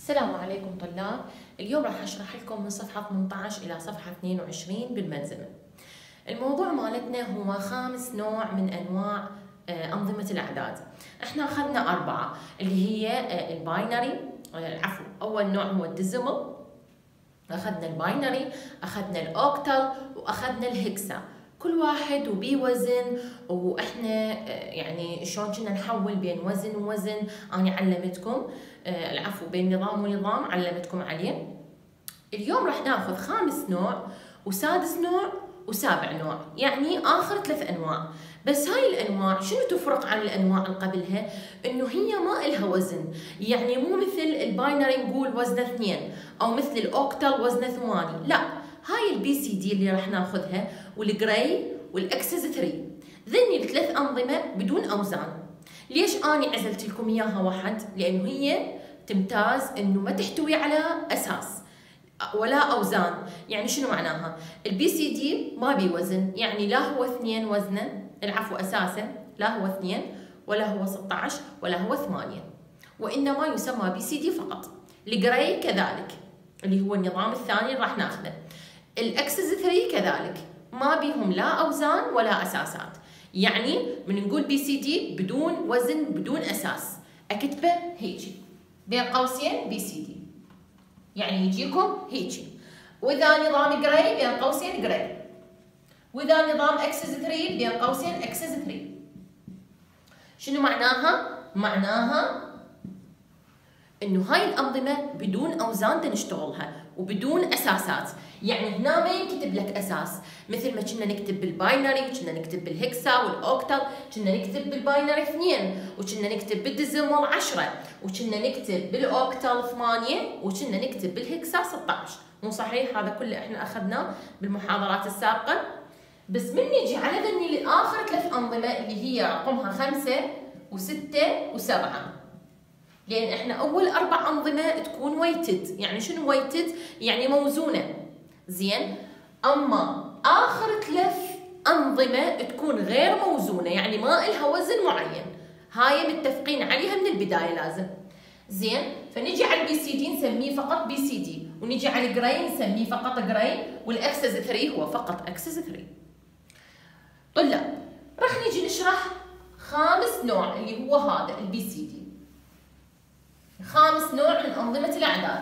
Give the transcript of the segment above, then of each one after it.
السلام عليكم طلاب. اليوم راح اشرح لكم من صفحة 18 إلى صفحة 22 بالملزمة. الموضوع مالتنا هو 5 نوع من أنواع أنظمة الأعداد. احنا أخذنا 4 اللي هي الباينري، أول نوع هو الديزيمال، أخذنا الباينري، أخذنا الأوكتال، وأخذنا الهكسا. كل واحد وبيه وزن، واحنا يعني شلون كنا نحول بين وزن ووزن. انا علمتكم بين نظام ونظام علمتكم عليه. اليوم راح ناخذ 5 نوع وسادس نوع وسابع نوع، يعني اخر 3 انواع. بس هاي الانواع شنو تفرق عن الانواع اللي قبلها؟ انه هي ما إلها وزن، يعني مو مثل الباينري نقول وزنه 2 او مثل الاوكتال وزنه 8، لا، هاي البي سي دي اللي راح ناخذها والجراي والاكسس 3 ذني ال3 انظمه بدون اوزان. ليش اني عزلت لكم اياها واحد؟ لانه هي تمتاز انه ما تحتوي على اساس ولا اوزان. يعني شنو معناها؟ البي سي دي ما بي وزن، يعني لا هو 2 وزنه، اساسه لا هو 2 ولا هو 16 ولا هو 8، وانما يسمى بي سي دي فقط. الجراي كذلك اللي هو النظام الثاني اللي راح ناخذه. الاكسس 3 كذلك ما بيهم لا اوزان ولا اساسات، يعني من نقول بي سي دي بدون وزن بدون اساس اكتبه هيجي بين قوسين بي سي دي، يعني يجيكم هيجي. واذا نظام جراي بين قوسين جراي، واذا نظام اكسس 3 بين قوسين اكسس 3. شنو معناها؟ معناها انه هاي الانظمه بدون اوزان تنشتغلها وبدون اساسات. يعني هنا ما ينكتب لك اساس مثل ما كنا نكتب بالباينري، وكنا نكتب بالهكسا والاوكتال، كنا نكتب بالباينري 2، وكنا نكتب بالديزيمال 10، وكنا نكتب بالاوكتال 8، وكنا نكتب بالهكسا 16. مو صحيح؟ هذا كله احنا اخذناه بالمحاضرات السابقه. بس من نجي على ذني الاخر 3 انظمه اللي هي رقمها 5 و6 و7، لان احنا اول 4 انظمه تكون ويتد. يعني شنو ويتد؟ يعني موزونه، زين. اما اخر 3 انظمه تكون غير موزونه، يعني ما إلها وزن معين. هاي متفقين عليها من البدايه لازم، زين. فنجي على البي سي دي نسميه فقط بي سي دي، ونجي على الجراي نسميه فقط جراي، والاكسس 3 هو فقط اكسس 3. طلاب راح نجي نشرح 5 نوع اللي هو هذا البي سي دي، 5 نوع من أنظمة الأعداد.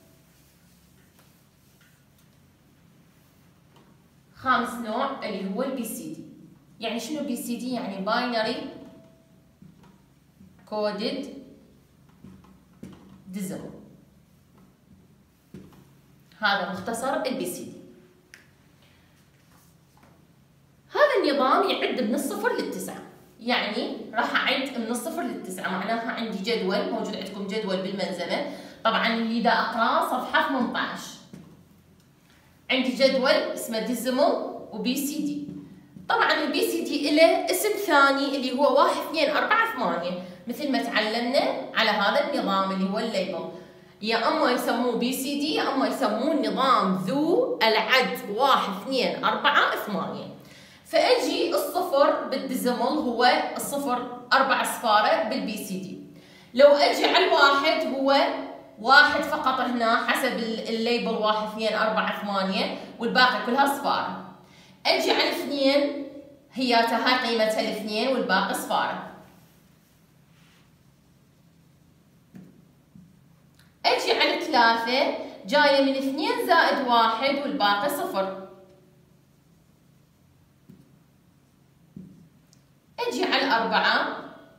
5 نوع اللي هو البي سي دي. يعني شنو بي سي دي؟ يعني باينري كودد ديزيمال. هذا مختصر البي سي دي. هذا النظام يعد من الصفر لل9، يعني راح اعد من الصفر لل9. معناها عندي جدول موجود عندكم، جدول بالملزمه. طبعا اللي دا اقراه صفحه 18. عندي جدول اسمه ديزيمال وبي سي دي. طبعا البي سي دي له اسم ثاني اللي هو 1 2 4 8، مثل ما تعلمنا على هذا النظام اللي هو الليبل. يا اما يسموه بي سي دي، يا اما يسموه النظام ذو العد 1 2 4 8. فاجي الصفر بالديزيمال هو الصفر 4 صفاره بالبي سي دي. لو اجي على الواحد هو 1 فقط هنا حسب الليبل 1 2 4 8، والباقي كلها صفاره. اجي على 2 هياتها قيمتها ال2 والباقي صفاره. اجي على 3 جايه من 2 زائد 1 والباقي 0. اجي على 4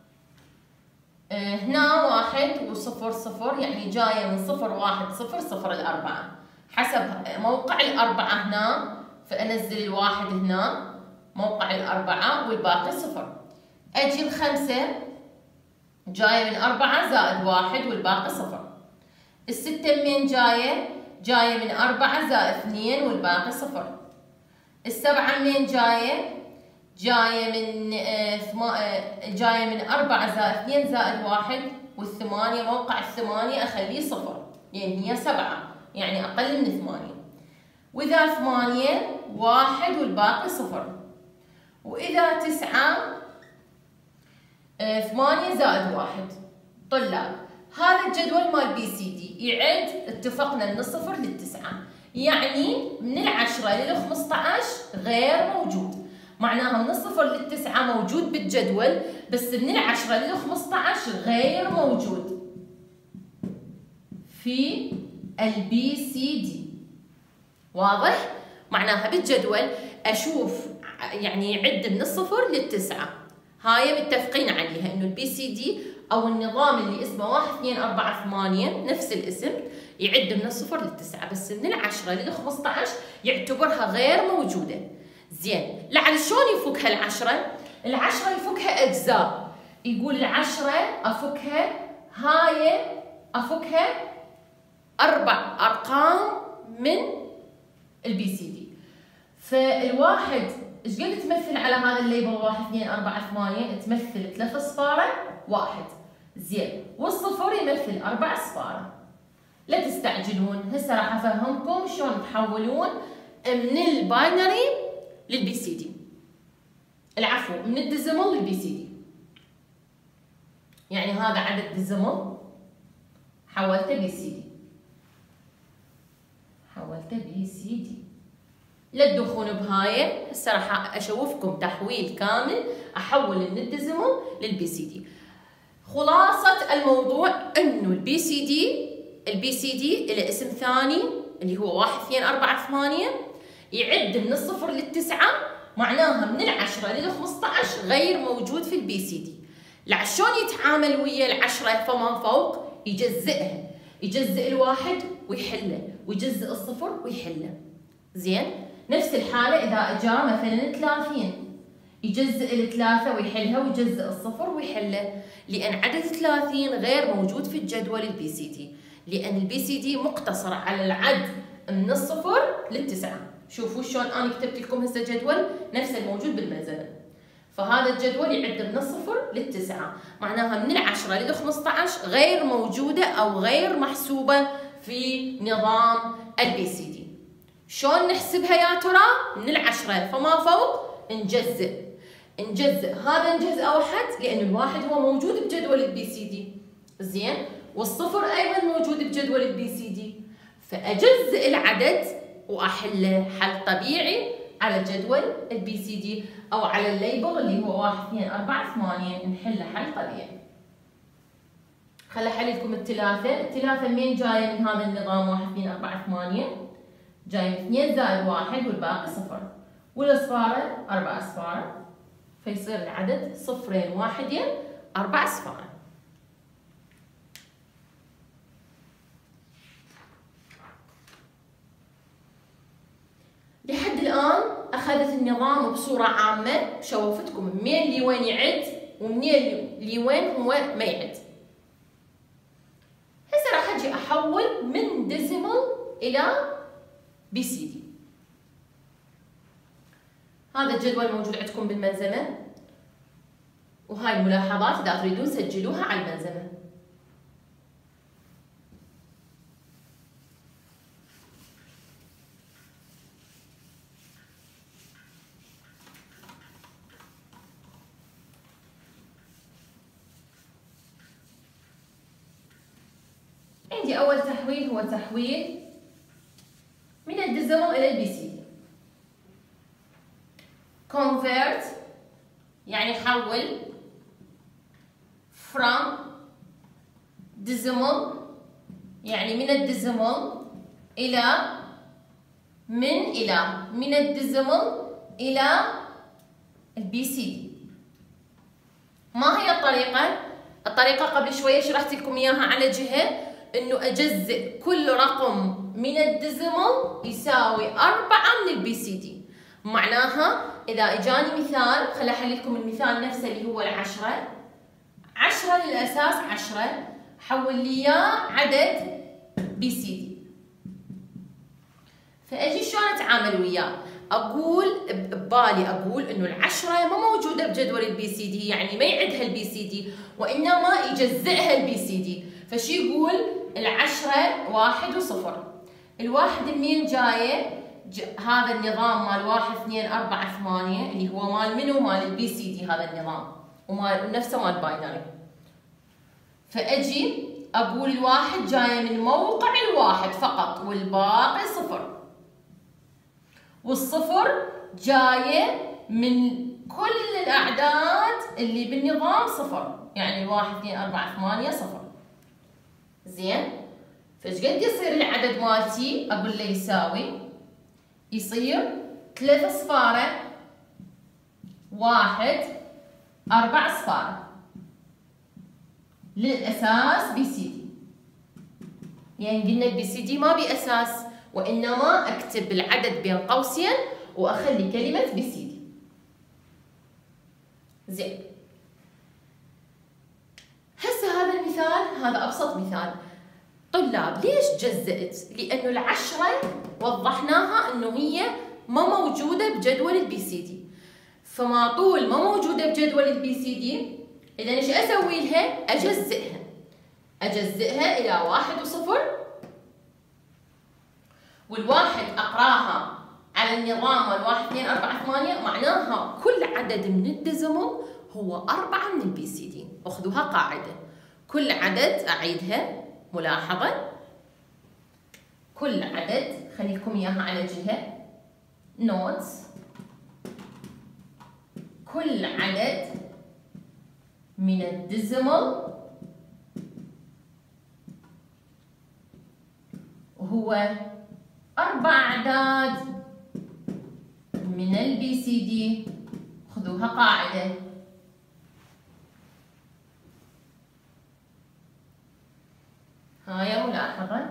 هنا 1 وصفر صفر، يعني جايه من 0 1 0 0 ل4 حسب موقع ال4 هنا، فانزل الواحد هنا موقع ال4 والباقي 0. اجي ال5 جايه من 4 زائد 1 والباقي 0. ال6 منين جايه؟ جايه من 4 زائد 2 والباقي 0. ال7 منين جايه؟ جايه من 4 زائد 2 زائد 1، وال8 موقع ال8 اخليه 0 لان هي 7، يعني اقل من 8. واذا 8 1 والباقي 0. واذا 9 8 زائد 1. طلاب هذا الجدول مال بي سي دي يعد، اتفقنا من الصفر للتسعة، يعني من العشرة لل15 غير موجود. معناها من الصفر للتسعة موجود بالجدول، بس من العشرة لل15 غير موجود في البي سي دي. واضح؟ معناها بالجدول اشوف يعني يعد من الصفر للتسعة، هاي متفقين عليها انه البي سي دي او النظام اللي اسمه 1 2 4 8 نفس الاسم يعد من الصفر للتسعة، بس من العشرة لل15 يعتبرها غير موجودة. زين، لعل شلون يفك هالعشرة؟ العشرة يفكها اجزاء، يقول العشرة افكها، هاي افكها 4 ارقام من البي سي دي. فالواحد ايش قد تمثل على هذا الليبل 1 2 4 8؟ تمثل 3 صفارة 1. زين، والصفر يمثل 4 صفارة. لا تستعجلون، هسه راح افهمكم شلون تحولون من الباينري للبي سي دي. العفو، من الديزيمال للبي سي دي. يعني هذا عدد ديزيمال حولته بي سي دي. حولته بي سي دي. لا تدخون بهاي، هسه راح اشوفكم تحويل كامل احول من الديزيمال للبي سي دي. خلاصة الموضوع انه البي سي دي له اسم ثاني اللي هو 1 2 4 8 يعد من الصفر للتسعة، معناها من العشرة لل15 غير موجود في البي سي دي. شلون يتعامل ويا العشرة فما فوق؟ يجزئها، يجزئ الواحد ويحله، ويجزئ الصفر ويحله. زين، نفس الحالة إذا أجا مثلا 30 يجزئ الثلاثة ويحلها، ويجزئ الصفر ويحله، لأن عدد 30 غير موجود في الجدول البي سي دي، لأن البي سي دي مقتصر على العد من الصفر للتسعة. شوفوا شلون أنا كتبت لكم هسه جدول نفس الموجود بالملزمة. فهذا الجدول يعد من الصفر للتسعة، معناها من العشرة لل15 غير موجودة أو غير محسوبة في نظام البي سي دي. شلون نحسبها يا ترى؟ من العشرة فما فوق نجزئ هذا نجزئه واحد، لأن الواحد هو موجود بجدول البي سي دي. زين، والصفر أيضا موجود بجدول البي سي دي، فأجزئ العدد وأحله حل طبيعي على جدول البي سي دي أو على الليبل اللي هو 1 2 4 8 نحله حل طبيعي. خل أحل لكم الثلاثة منين جاية من هذا النظام 1 2 4 8؟ جاي من 2 زائد 1 والباقي صفر، والصفارة 4 صفارة، فيصير العدد 0 1 4 صفارة. لحد الآن أخذت النظام بصورة عامة، شوفتكم منين لوين يعد ومنين لوين هو ما يعد. هسه راح أجي أحول من ديزيمال إلى بي سي دي. هذا الجدول موجود عندكم بالملزمة، وهاي الملاحظات إذا تريدون سجلوها على الملزمة. عندي أول تحويل هو تحويل من الديزيمال إلى البي سي دي. convert يعني حول from decimal يعني من الديزيمال إلى من الديزيمال إلى البي سي دي. ما هي الطريقة؟ الطريقة قبل شوية شرحت لكم إياها على جهة إنه أجزئ كل رقم من الديزيمال يساوي 4 من البي سي دي. معناها إذا إجاني مثال، خل أحل لكم المثال نفسه اللي هو العشرة. 10 للأساس 10، حول لي إياه عدد بي سي دي. فأجي شلون أتعامل وياه؟ أقول ببالي أقول إنه العشرة ما موجودة بجدول البي سي دي، يعني ما يعدها البي سي دي، وإنما يجزئها البي سي دي. فشي يقول العشرة 1 و0. الواحد منين جاية؟ هذا النظام مال 1 2 4 8 اللي هو مال منو؟ مال البي سي دي هذا النظام، ومال نفسه مال باينري. فأجي أقول الواحد جاية من موقع الواحد فقط والباقي صفر، والصفر جاية من كل الأعداد اللي بالنظام صفر، يعني 1 2 4 8 صفر. زين؟ فايش قد يصير العدد مالتي؟ أقول له يصير 3 صفارة 1 4 صفارة للأساس بي سي دي. يعني قلنا البي سي دي ما بأساس، وإنما أكتب العدد بين قوسين وأخلي كلمة بي سي دي. زين. هسه هذا المثال، هذا أبسط مثال. طلاب ليش جزأت؟ لأنه العشرة وضحناها إنه هي ما موجودة بجدول البي سي دي، فما طول ما موجودة بجدول البي سي دي، إذا إيش أسوي لها؟ أجزئها إلى 1 و0، والواحد أقراها على النظام مال 1 2 4 8، معناها كل عدد من الديزيمال هو 4 من البي سي دي. أخذوها قاعدة، كل عدد أعيدها ملاحظة، كل عدد خليكم إياها على جهة نوتس، كل عدد من الديزيمال هو 4 أعداد من البي سي دي. خذوها قاعدة. هاي ملاحظة.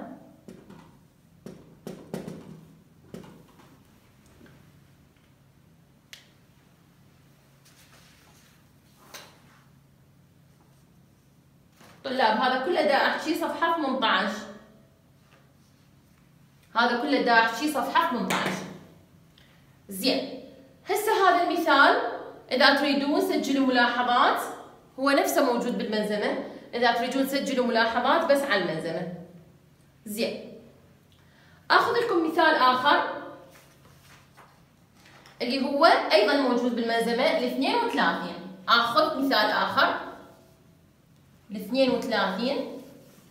طلاب هذا كله دا أحكي صفحة 18. هذا كله دا أحكي صفحة 18. زين. هسه هذا المثال إذا تريدون سجلوا ملاحظات، هو نفسه موجود بالملزمة، إذا تريدون سجلوا ملاحظات بس على الملزمة. زين. آخذ لكم مثال آخر اللي هو أيضا موجود بالملزمة، ال 32. آخذ مثال آخر، ال 32.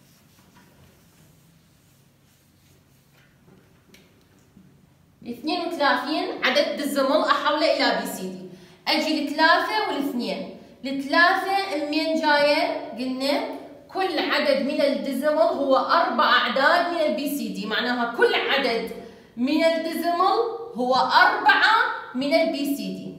ال 32 عدد ديزيمال أحوله إلى بي سي دي. أجي الثلاثة والاثنين. الثلاثة منين جاية؟ قلنا كل عدد من الديزيمال هو 4 أعداد من البي سي دي، معناها كل عدد من الديزيمال هو 4 من البي سي دي.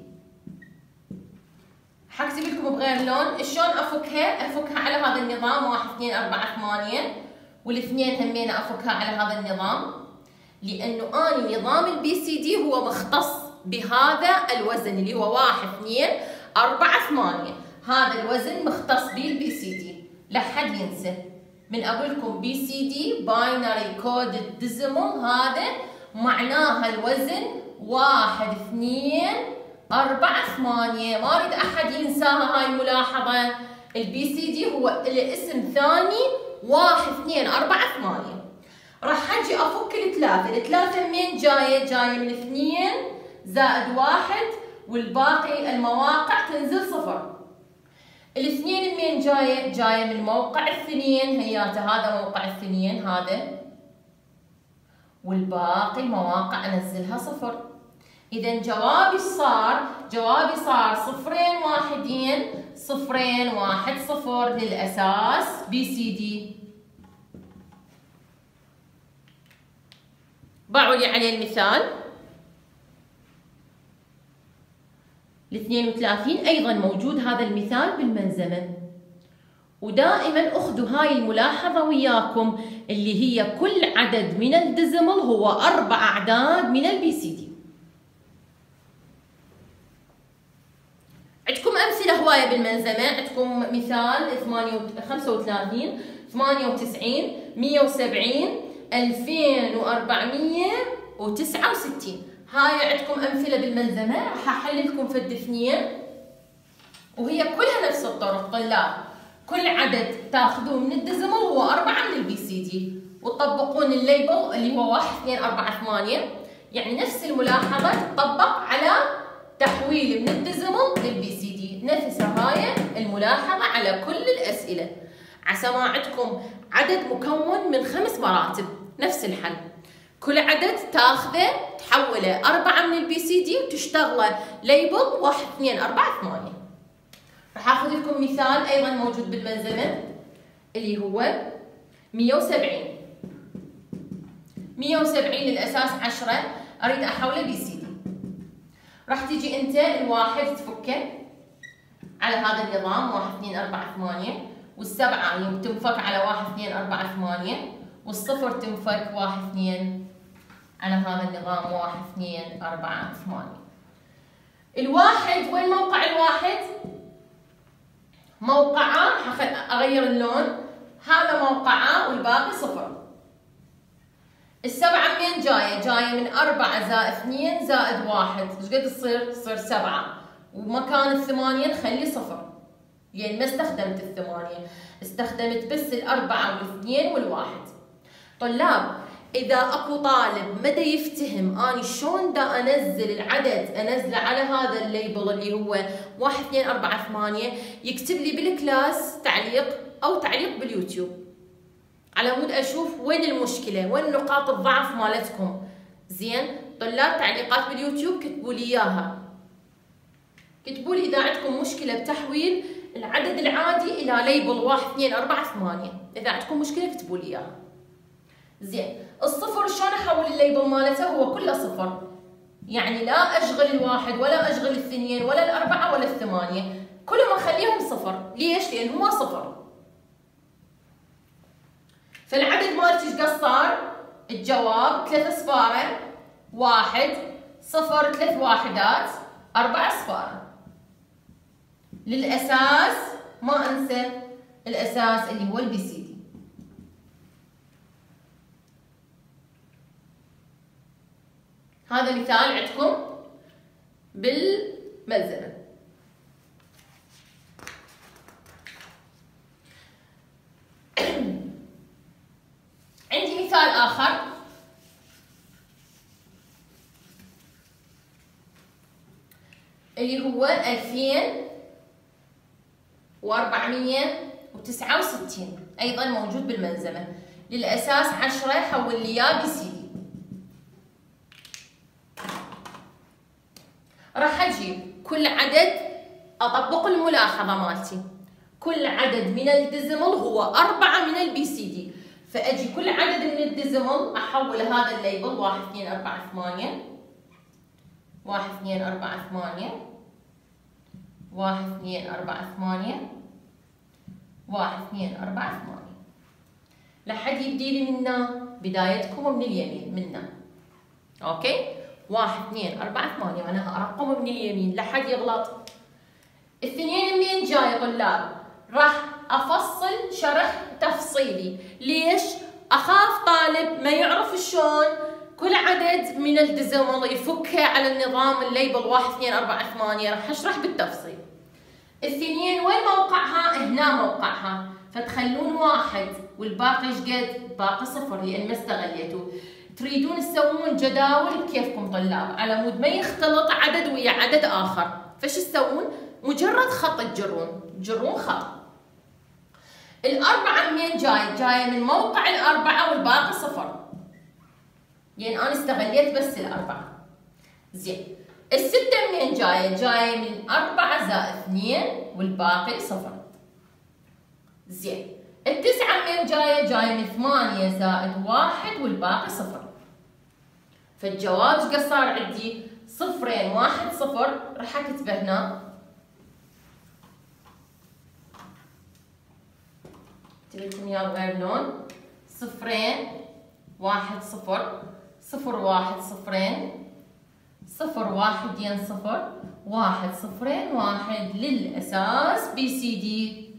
حكتب لكم بغير لون، شلون أفكها؟ أفكها على هذا النظام 1 2 4 8، والاثنين همين أفكها على هذا النظام، لأنه أنا نظام البي سي دي هو مختص بهذا الوزن اللي هو 1 2 4 8. هذا الوزن مختص به البي سي دي، لا حد ينسى. من أقول لكم بي سي دي باينري كودد ديزيمال، هذا معناها الوزن 1 2 4 8. ما أريد أحد ينساها هاي الملاحظة. البي سي دي هو الاسم ثاني 1 2 4 8. راح أجي أفك الثلاثة منين جاية؟ جاية من 2 زائد 1، والباقي المواقع تنزل صفر. الاثنين منين جاية؟ جاية من موقع الثنين، هياته هذا موقع الثنين هذا، والباقي المواقع أنزلها صفر. إذا جوابي صار 0 1 0 1 0 للأساس بي سي دي. باعوا لي عليه المثال. ال 32 أيضا موجود هذا المثال بالملزمة، ودائما أخذوا هاي الملاحظة وياكم اللي هي كل عدد من الديزيمال هو 4 أعداد من البي سي دي. عندكم أمثلة هواية بالملزمة، عندكم مثال 35 98 170 2469. هاي عندكم أمثلة بالملزمة، راح أحل لكم فد 2، وهي كلها نفس الطرق. طلاب كل عدد تاخذوه من الديزيمال هو 4 من البي سي دي، وتطبقون الليبل اللي هو 1 2 4 8. يعني نفس الملاحظة تطبق على تحويل من الديزيمال للبي سي دي، نفس هاي الملاحظة على كل الأسئلة. عسى ما عندكم عدد مكون من 5 مراتب، نفس الحل. كل عدد تاخذه تحوله 4 من البي سي دي وتشتغله ليبل 1 2 4 8. راح اخذ لكم مثال ايضا موجود بالملزمه اللي هو 170. 170 للاساس 10 اريد احوله بي سي دي. راح تيجي انت الواحد تفكه على هذا النظام 1 2 4 8، والسبعه تنفك على 1 2 4 8، والصفر تنفك 1 2 على هذا النظام 1 2 4 8. الواحد وين موقع الواحد؟ موقعه اغير اللون، هذا موقعه والباقي صفر. السبعة منين جاية؟ جاية من 4 زائد 2 زائد 1، ايش قد تصير؟ تصير 7، ومكان الثمانية نخلي صفر. يعني ما استخدمت الثمانية، استخدمت بس الأربعة والاثنين والواحد. طلاب إذا أكو طالب مدى يفتهم أني شلون دا أنزل العدد، أنزله على هذا الليبل اللي هو 1 2 4 8، يكتب لي بالكلاس تعليق أو تعليق باليوتيوب على مود أشوف وين المشكلة، وين نقاط الضعف مالتكم. زين طلاب تعليقات باليوتيوب كتبوا لي إياها، كتبوا لي إذا عندكم مشكلة بتحويل العدد العادي إلى ليبل 1 2 4 8. إذا عندكم مشكلة كتبوا لي إياها. زين الصفر شلون احول الليبل مالته؟ هو كله صفر، يعني لا اشغل الواحد ولا اشغل الاثنين ولا الاربعه ولا الثمانيه، كلهم اخليهم صفر. ليش؟ لان هو صفر. فالعدد مالتي ايش قد صار؟ الجواب 3 صفاره، 1 0 3 وحدات 4 صفاره. للاساس ما انسى الاساس اللي هو البي سي دي. هذا مثال عندكم بالملزمة. عندي مثال آخر اللي هو 2469 أيضا موجود بالملزمة. للأساس 10 حول لي إياه بي سي دي. راح اجيب كل عدد اطبق الملاحظه مالتي، كل عدد من الديزيمال هو 4 من البي سي دي، فاجي كل عدد من الديزيمال احول هذا الليبل 1 2 4 8 1 2 4 8 1 2 4 8 1 2 4 8 لحد يبدي لي منا بدايتكم من اليمين منا. اوكي 1 2 4 8 معناها ارقم من اليمين لحد يغلط. الاثنين منين جاي طلاب؟ راح افصل شرح تفصيلي. ليش؟ اخاف طالب ما يعرف شلون كل عدد من الديزيمال يفكها على النظام الليبل 1 2 4 8. راح اشرح بالتفصيل. الاثنين وين موقعها؟ هنا موقعها، فتخلون 1 والباقي ايش قد؟ باقي صفر لان ما استغليتوه. تريدون تسوون جداول بكيفكم طلاب على مود ما يختلط عدد ويا عدد اخر، فش تسوون؟ مجرد خط تجرون خط. الأربعة منين جاي؟ جاية من موقع الأربعة والباقي صفر. يعني أنا استغليت بس الأربعة. زين. الستة منين جاية؟ جاية من 4 زائد 2 والباقي صفر. زين. التسعة منين جاية؟ جاية من 8 زائد 1 والباقي صفر. فالجواب ايش قد صار عندي؟ 0 1 0. راح اكتبه هنا. تبيكم اياه بغير لون. 0 1 0 0 1 0 0 1 0 1 0 1 للأساس بي سي دي.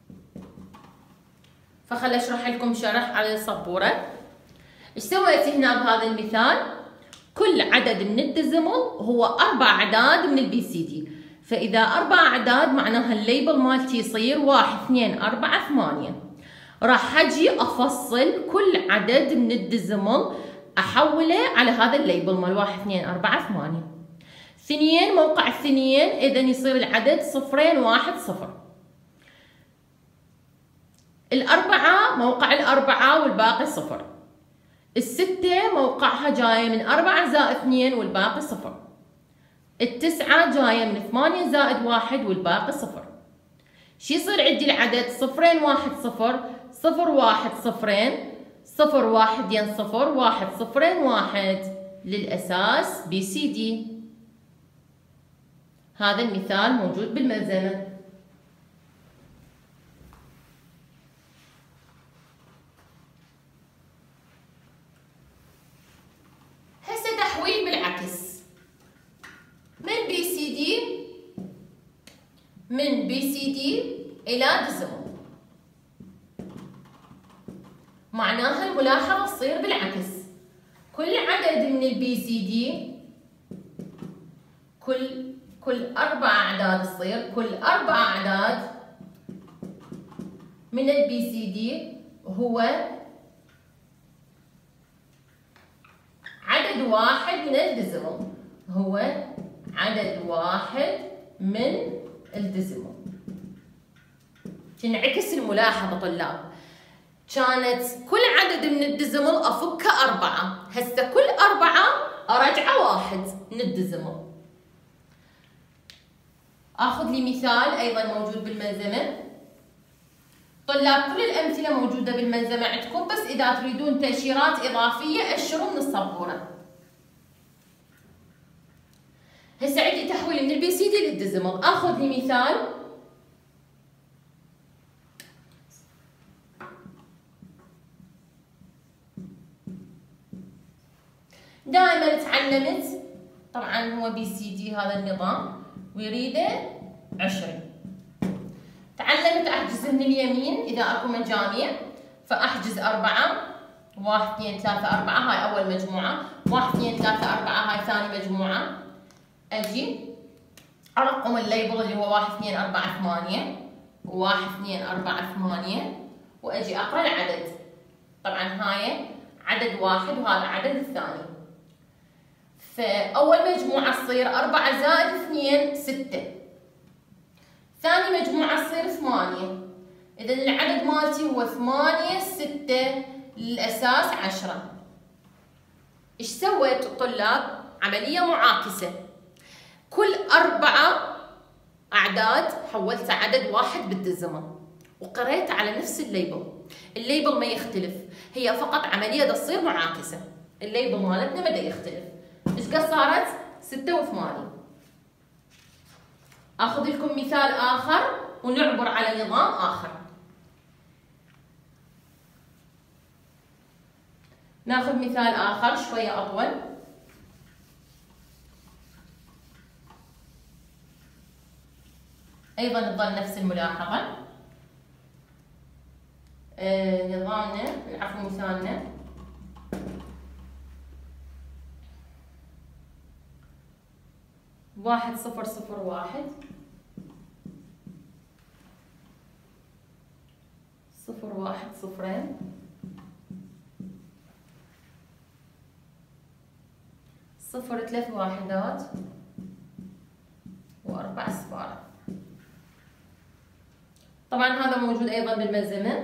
فخل اشرح لكم شرح على السبورة. ايش سويت هنا بهذا المثال؟ كل عدد من الديزيمال هو 4 أعداد من البي سي دي، فإذا 4 أعداد معناها الليبل مالتي يصير 1 2 4 8. راح اجي افصل كل عدد من الديزيمال احوله على هذا الليبل مال 1 2 4 8. 2 موقع الثنين اذا يصير العدد 0 1 0. الأربعة موقع الأربعة والباقي صفر. الستة موقعها جاية من 4 زائد 2 والباقي صفر. التسعة جاية من 8 زائد 1 والباقي صفر. شو يصير عندي العدد؟ 0 1 0 0 1 0 0 1 ين 0 1 0 1 للأساس BCD. هذا المثال موجود بالملزمة. هسه تحويل بالعكس من BCD إلى ديسيمال. معناها الملاحظة تصير بالعكس. كل عدد من BCD كل 4 أعداد تصير، كل 4 أعداد من BCD هو عدد واحد من الديسيمال، هو عدد واحد من الديسيمال. تنعكس الملاحظة طلاب، كانت كل عدد من الديسيمال أفكه 4، هسه كل 4 أرجعه 1 من الديسيمال. آخذ لي مثال أيضا موجود بالملزمة. طلاب كل الأمثلة موجودة بالملزمة عندكم، بس إذا تريدون تأشيرات إضافية أشروا من السبورة. هسه عندي تحويل من BCD للديسيمال. آخذ لي مثال. دائما تعلمت، طبعا هو BCD هذا النظام ويريده 20. تعلمت احجز من اليمين اذا اكو مجاميع، فاحجز 4 1 2 3 4 هاي اول مجموعه، 1 2 3 4 هاي ثاني مجموعه. اجي ارقم الليبل اللي هو 1 2 4 8 1 2 4 8 واجي اقرا العدد. طبعا هاي عدد واحد وهذا عدد الثاني. فاول مجموعه تصير 4 زائد 2 6. ثاني مجموعة تصير 8. إذا العدد مالتي هو 8 6 للأساس 10. إيش سويت الطلاب؟ عملية معاكسة. كل 4 أعداد حولت عدد واحد بالديسيمال وقريت على نفس الليبل. الليبل ما يختلف، هي فقط عملية تصير معاكسة. الليبل مالتنا ما يختلف. إيش قد صارت؟ 6 و8. اخذ لكم مثال اخر ونعبر على نظام اخر. ناخذ مثال اخر شويه اطول. ايضا تظل نفس الملاحظه. نظامنا عفوا مثالنا واحد 0 0 1 0 1 0 0 3 وحدات و4 صفار. طبعا هذا موجود ايضا بالملزمه.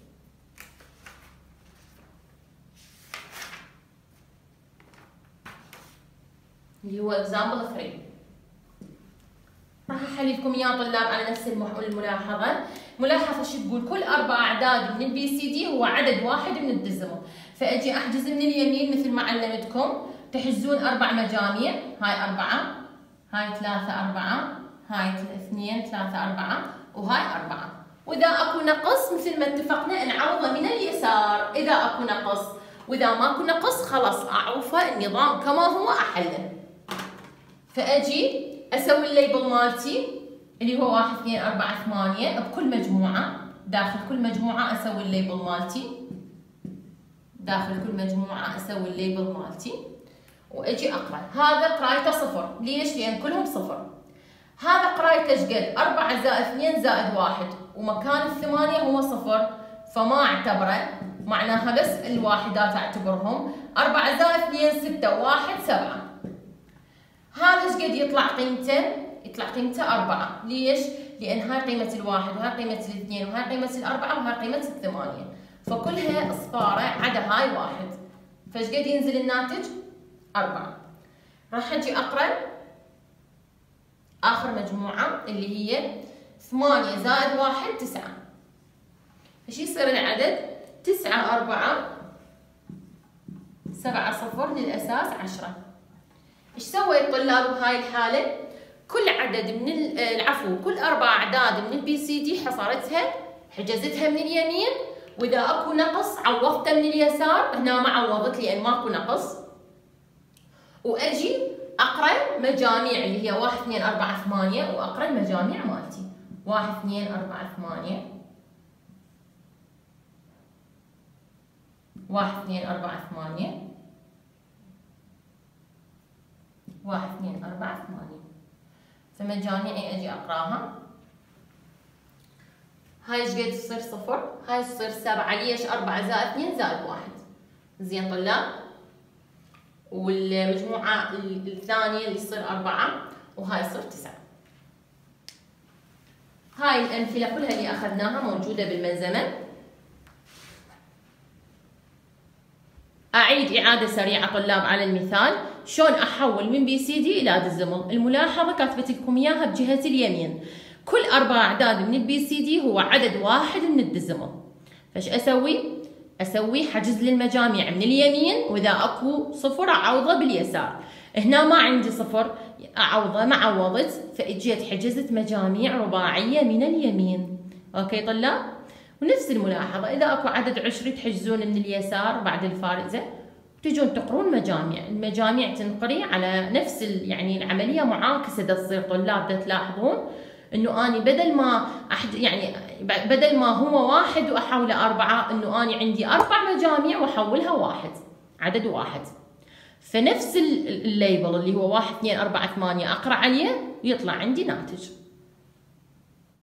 اللي هو example 3. راح احل لكم اياه طلاب على نفس الملاحظه. ملاحظه شو تقول؟ كل 4 اعداد من BCD هو عدد واحد من الديسيمال. فاجي احجز من اليمين مثل ما علمتكم، تحجزون 4 مجاميع، هاي 4 هاي 3 4 هاي 2 3 4 وهاي 4. واذا اكو نقص مثل ما اتفقنا نعوضه من اليسار اذا اكو نقص، واذا ماكو نقص خلاص اعوفه النظام كما هو احله. فاجي اسوي الليبل مالتي اللي هو 1 2 4 8 بكل مجموعه. داخل كل مجموعه اسوي الليبل مالتي، داخل كل مجموعه اسوي الليبل مالتي واجي اقرا. هذا قرايته 0. ليش؟ لان كلهم 0. هذا قرايته ايش قد؟ 4 زائد 2 زائد 1 ومكان الثمانية هو 0 فما اعتبره، معناها بس الواحدات اعتبرهم. 4 زائد 2 6 و1 7. هذا ايش قد يطلع قيمته؟ يطلع قيمته 4. ليش؟ لان هاي قيمة الواحد وهاي قيمة الاثنين وهاي قيمة الاربعة وهاي قيمة الثمانية، فكلها اصفارة عدا هاي واحد، فايش قد ينزل الناتج؟ 4. راح اجي اقرا اخر مجموعة اللي هي 8 زائد 1 9. ايش يصير العدد؟ 9 4 7 0 للاساس 10. ايش سوى الطلاب بهاي الحالة؟ كل عدد من كل 4 اعداد من البي سي دي حصرتها، حجزتها من اليمين، واذا اكو نقص عوضته من اليسار. هنا ما عوضت لان ماكو نقص. واجي اقرا مجاميع اللي هي 1 2 4 8 واقرا المجاميع مالتي 1 2 4 8 1 2 4 8 1 2 4 8. فمجاميعي اجي اقراها. هاي ايش قد تصير؟ 0. هاي تصير 7. ليش؟ 4 زائد 2 زائد 1. زين طلاب؟ والمجموعة الثانية اللي تصير 4 وهاي تصير 9. هاي الأمثلة كلها اللي أخذناها موجودة بالملزمة. أعيد إعادة سريعة طلاب على المثال شلون أحول من بي سي دي إلى ديزيمل. الملاحظة كاتبت لكم إياها بجهة اليمين. كل 4 أعداد من البي سي دي هو عدد واحد من الديزيمل. فايش أسوي؟ أسوي حجز للمجاميع من اليمين، وإذا أكو 0 أعوضه باليسار. هنا ما عندي 0 أعوضه، ما عوضت، فإجيت حجزت مجاميع رباعية من اليمين. أوكي طلاب؟ ونفس الملاحظة إذا أكو عدد عشري تحجزون من اليسار بعد الفارزة، تجون تقرون مجاميع. المجاميع تنقري على نفس يعني العملية معاكسة تصير طلاب. تلاحظون انه اني بدل ما بدل ما هو 1 واحوله 4، انه اني عندي 4 مجاميع واحولها 1 عدد واحد. فنفس الليبل اللي هو 1 2 4 8 اقرا عليه ويطلع عندي ناتج.